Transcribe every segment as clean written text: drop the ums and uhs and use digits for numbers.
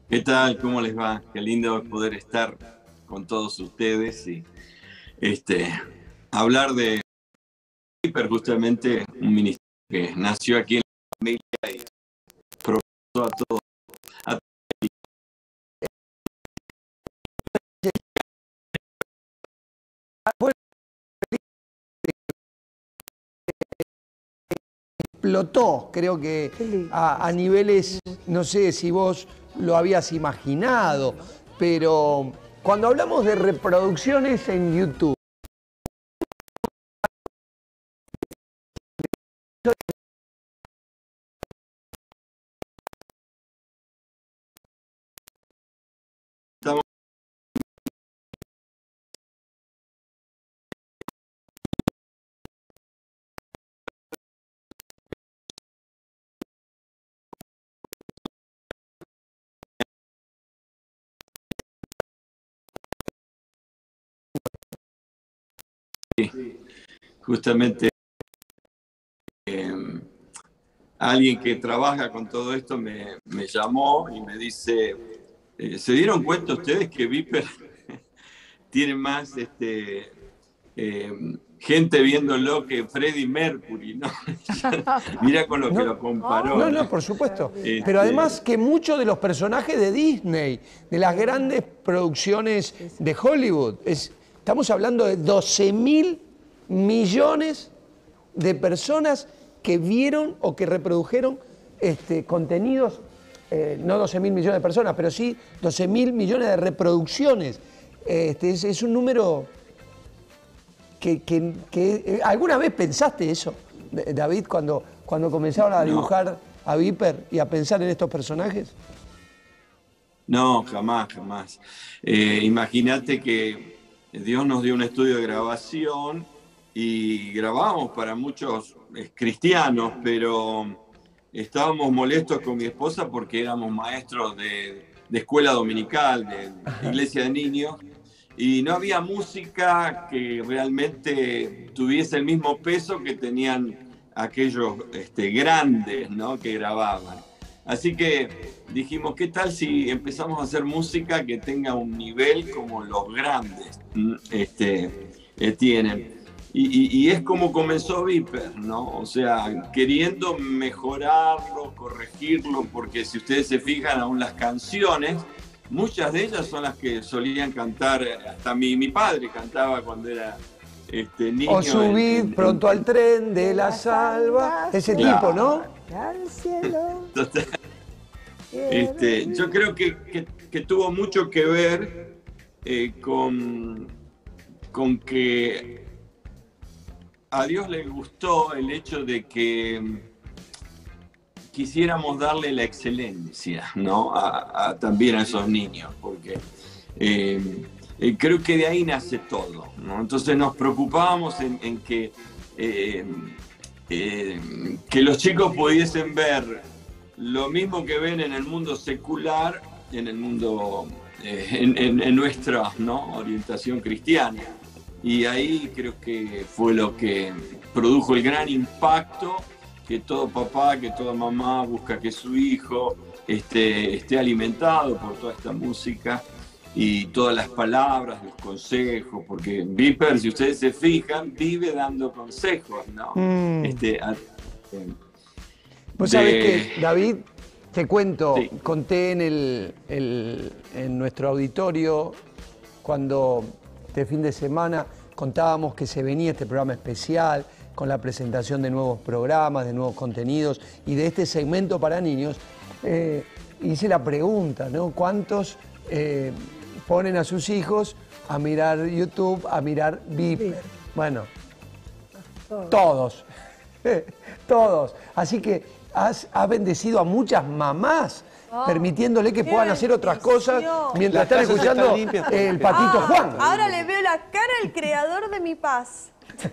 ¿Qué tal? ¿Cómo les va? Qué lindo poder estar con todos ustedes y este, hablar de Hiper, justamente un ministerio que nació aquí en la familia y propuso a todos. Bueno, explotó, creo que a niveles, no sé si vos lo habías imaginado, pero cuando hablamos de reproducciones en YouTube, Estamos justamente alguien que trabaja con todo esto me llamó y me dice, ¿se dieron cuenta ustedes que Viper tiene más gente viéndolo que Freddie Mercury, ¿no? Mira con lo que no, lo comparó, no, ¿no? por supuesto, pero Este, además que muchos de los personajes de Disney, de las grandes producciones de Hollywood, estamos hablando de 12.000 millones de personas que vieron o que reprodujeron contenidos, no 12.000 millones de personas, pero sí 12.000 millones de reproducciones. Es un número que ¿alguna vez pensaste eso, David, cuando comenzaron a dibujar a Viper y a pensar en estos personajes? no, jamás, jamás. Imagínate que Dios nos dio un estudio de grabación y grabábamos para muchos cristianos, pero estábamos molestos con mi esposa porque éramos maestros de escuela dominical, de iglesia de niños, y no había música que realmente tuviese el mismo peso que tenían aquellos grandes, ¿no?, que grababan. Así que dijimos, ¿qué tal si empezamos a hacer música que tenga un nivel como los grandes tienen? Y es como comenzó Viper, ¿no? O sea, queriendo mejorarlo, corregirlo, porque si ustedes se fijan, aún las canciones, muchas de ellas son las que solían cantar, hasta mi padre cantaba cuando era niño. O subir pronto al tren de la salva, ese tipo, ¿no? Al cielo. Yo creo que tuvo mucho que ver con que a Dios le gustó el hecho de que quisiéramos darle la excelencia, ¿no?, también a esos niños, porque creo que de ahí nace todo, ¿no? Entonces nos preocupábamos en que los chicos pudiesen ver lo mismo que ven en el mundo secular, en el mundo, en nuestra, ¿no?, orientación cristiana. Y ahí creo que fue lo que produjo el gran impacto, que todo papá, que toda mamá busca que su hijo esté alimentado por toda esta música y todas las palabras, los consejos, porque Viper, si ustedes se fijan, vive dando consejos, ¿no? Vos sabés que, David, te cuento, Sí. conté en nuestro auditorio, cuando este fin de semana contábamos que se venía este programa especial, con la presentación de nuevos programas, de nuevos contenidos y de este segmento para niños, hice la pregunta, ¿no? ¿Cuántos ponen a sus hijos a mirar YouTube, a mirar Viper? Bueno, todos. Todos. Así que has bendecido a muchas mamás, permitiéndole que puedan hacer otras cosas mientras están escuchando el Patito Juan. Ahora le veo la cara al creador de mi paz.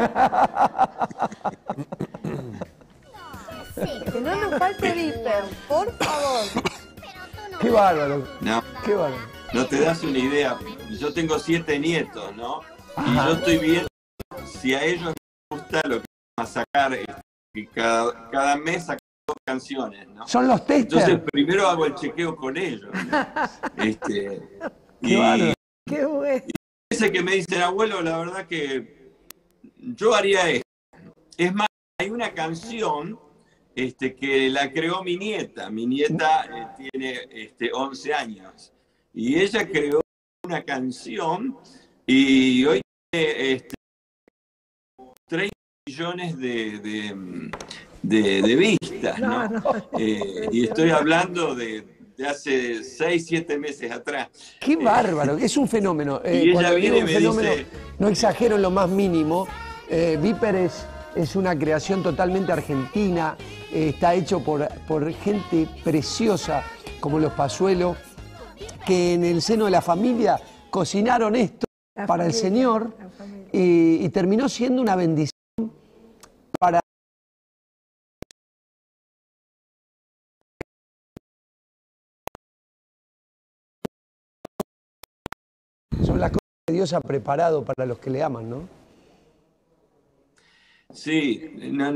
Que no nos falte Viper, por favor. Qué bárbaro. No, Qué bárbaro. no te das una idea. Yo tengo 7 nietos, ¿no? Y yo estoy viendo si a ellos les gusta lo que vamos a sacar, que cada mes sacamos canciones, ¿no? Son los Entonces testers. primero hago el chequeo con ellos, ¿no? Qué bárbaro. Qué bueno. Ese que me dicen, abuelo, la verdad que yo haría esto. Es más, hay una canción que la creó mi nieta. Mi nieta tiene 11 años. Y ella creó una canción y hoy tiene 30 millones de vistas, ¿no? Y estoy hablando de hace 6, 7 meses atrás. Qué bárbaro, es un fenómeno. Y Cuando ella digo viene y un me fenómeno, dice... no exagero en lo más mínimo. Viper es una creación totalmente argentina, está hecho por gente preciosa como los Pazuelos, que en el seno de la familia cocinaron esto para el Señor y terminó siendo una bendición para... Son las cosas que Dios ha preparado para los que le aman, ¿no? Sí,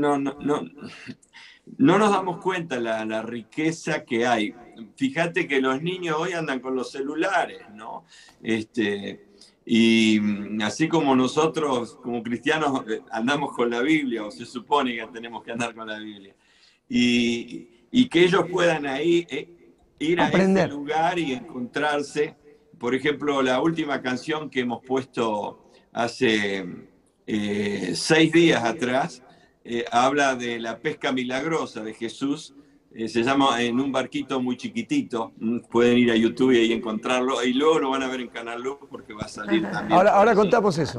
no nos damos cuenta la riqueza que hay. Fíjate que los niños hoy andan con los celulares, ¿no? Y así como nosotros, como cristianos, andamos con la Biblia, o se supone que tenemos que andar con la Biblia, y que ellos puedan ahí ir a aprender. ese lugar y encontrarse. Por ejemplo, la última canción que hemos puesto hace 6 días atrás, habla de la pesca milagrosa de Jesús. Se llama En un barquito muy chiquitito. Pueden ir a YouTube y ahí encontrarlo. Y luego lo van a ver en Canal Luz porque va a salir también. Ahora contamos eso.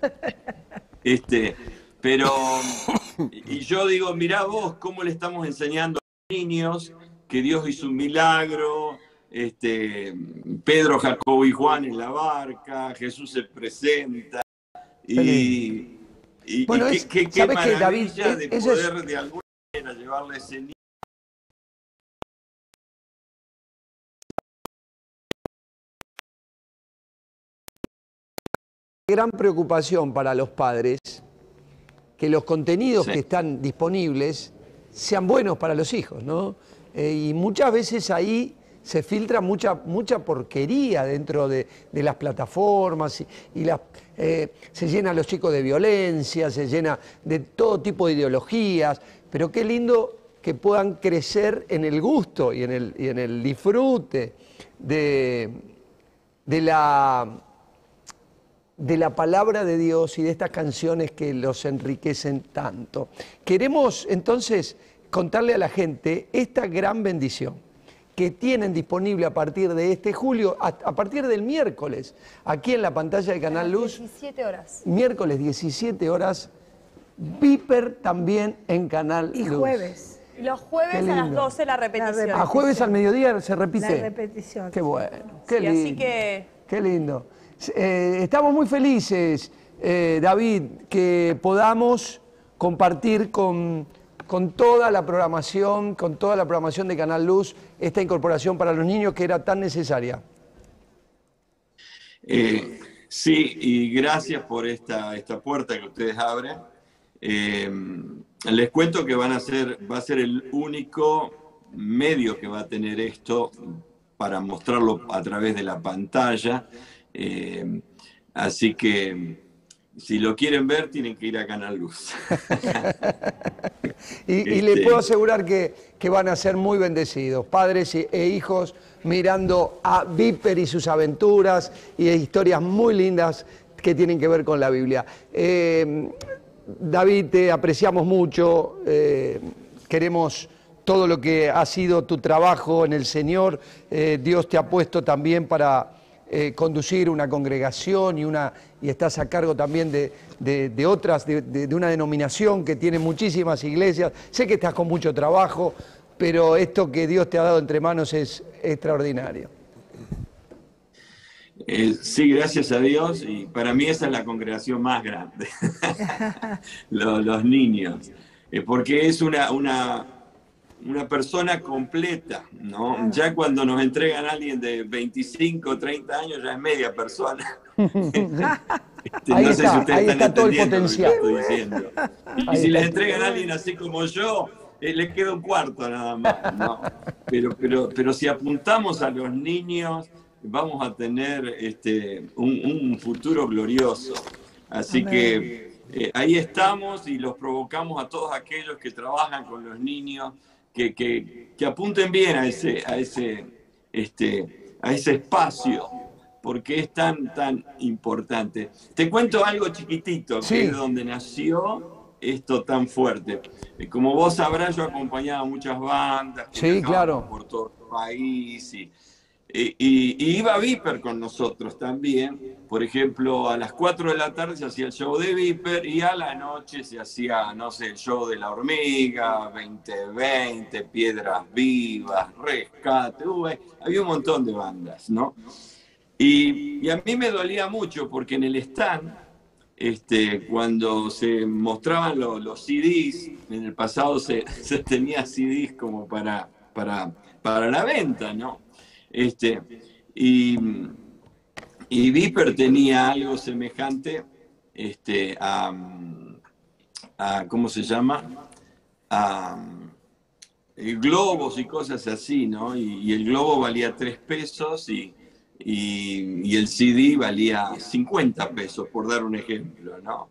Pero, y yo digo, mirá vos cómo le estamos enseñando a los niños que Dios hizo un milagro. Pedro, Jacobo y Juan en la barca, Jesús se presenta. Bueno, qué ¿sabes qué, maravilla David? de poder de alguna manera llevarle ese niño. Gran preocupación para los padres que los contenidos Sí. que están disponibles sean buenos para los hijos, ¿no? Y muchas veces ahí se filtra mucha porquería dentro de las plataformas se llenan los chicos de violencia, se llena de todo tipo de ideologías, pero qué lindo que puedan crecer en el gusto y en el disfrute de la palabra de Dios y de estas canciones que los enriquecen tanto. Queremos entonces contarle a la gente esta gran bendición que tienen disponible a partir de este julio, a partir del miércoles, aquí en la pantalla de Canal Luz. 17 horas. Miércoles 17 horas, Viper también en Canal Luz. Y jueves. Y los jueves Qué a las lindo. 12 la repetición. A jueves al mediodía se repite. La repetición. Qué bueno, qué Sí, lindo. así que... Qué lindo. Estamos muy felices, David, que podamos compartir con toda la programación, de Canal Luz, esta incorporación para los niños que era tan necesaria. Sí, y gracias por esta puerta que ustedes abren. Les cuento que va a ser el único medio que va a tener esto para mostrarlo a través de la pantalla. Así que si lo quieren ver, tienen que ir a Canal Luz. y les puedo asegurar que van a ser muy bendecidos, padres e hijos, mirando a Viper y sus aventuras y historias muy lindas que tienen que ver con la Biblia. David, te apreciamos mucho, queremos todo lo que ha sido tu trabajo en el Señor. Dios te ha puesto también para conducir una congregación y estás a cargo también de otras, de una denominación que tiene muchísimas iglesias. Sé que estás con mucho trabajo, pero esto que Dios te ha dado entre manos es extraordinario. Sí, gracias a Dios, y para mí esa es la congregación más grande, los niños, porque es una persona completa, ¿no? Ya cuando nos entregan a alguien de 25, 30 años, ya es media persona. Ahí está todo el potencial. Lo que estoy diciendo. Y si les entregan a alguien así como yo, le queda un cuarto nada más, ¿no? Pero si apuntamos a los niños, vamos a tener un futuro glorioso. Así Amén. que ahí estamos y los provocamos a todos aquellos que trabajan con los niños, que apunten bien a ese espacio, porque es tan importante. Te cuento algo chiquitito, Sí. que es donde nació esto tan fuerte. Como vos sabrás, yo acompañaba muchas bandas que Sí, viajaban claro. por todo el país y iba Viper con nosotros también. Por ejemplo, a las 4 de la tarde se hacía el show de Viper y a la noche se hacía, no sé, el show de La Hormiga, 2020, Piedras Vivas, Rescate, había un montón de bandas, ¿no? Y a mí me dolía mucho porque en el stand, cuando se mostraban los CDs, en el pasado se tenía CDs como para la venta, ¿no? Y Viper tenía algo semejante ¿cómo se llama? Globos y cosas así, ¿no? Y el globo valía 3 pesos y el CD valía 50 pesos, por dar un ejemplo, ¿no?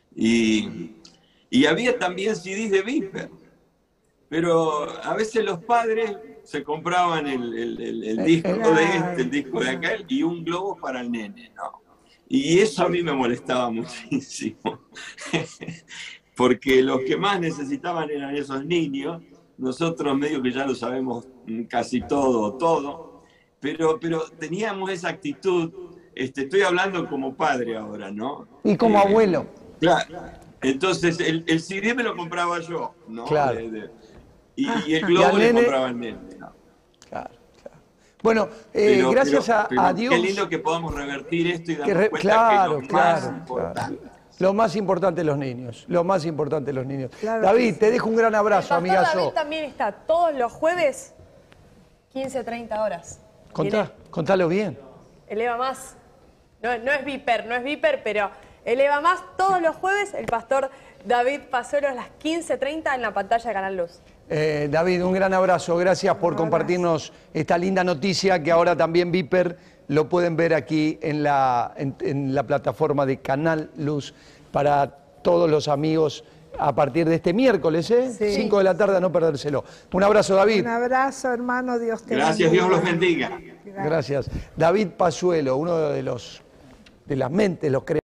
Y había también CDs de Viper, pero a veces los padres se compraban el disco de el disco de aquel y un globo para el nene, ¿no? Y eso a mí me molestaba muchísimo, porque los que más necesitaban eran esos niños. Nosotros medio que ya lo sabemos casi todo, pero teníamos esa actitud. Estoy hablando como padre ahora, ¿no? Y como abuelo. Claro. Entonces el CD me lo compraba yo, ¿no? Claro. Y el globo le compraba al nene, ¿no? Claro. Bueno, gracias a Dios. Qué lindo que podamos revertir esto y darnos cuenta claro, que es lo más importante. Lo más importante los niños, lo más importante los niños. Claro. David, te dejo un gran abrazo, El pastor amigazo. David también está todos los jueves, 15-30 horas. Contalo bien. Eleva Más. No es Viper, pero Eleva Más todos los jueves. El pastor David Pasuelo a las 15:30 en la pantalla de Canal Luz. David, un gran abrazo. Gracias por compartirnos esta linda noticia que ahora también Viper lo pueden ver aquí en la plataforma de Canal Luz para todos los amigos a partir de este miércoles, ¿eh? Sí. 5 de la tarde, a no perdérselo. Un abrazo, David. Un abrazo, hermano, Dios te bendiga. Gracias, Dios los bendiga. Gracias. David Pasuelo, uno de las mentes, los creadores.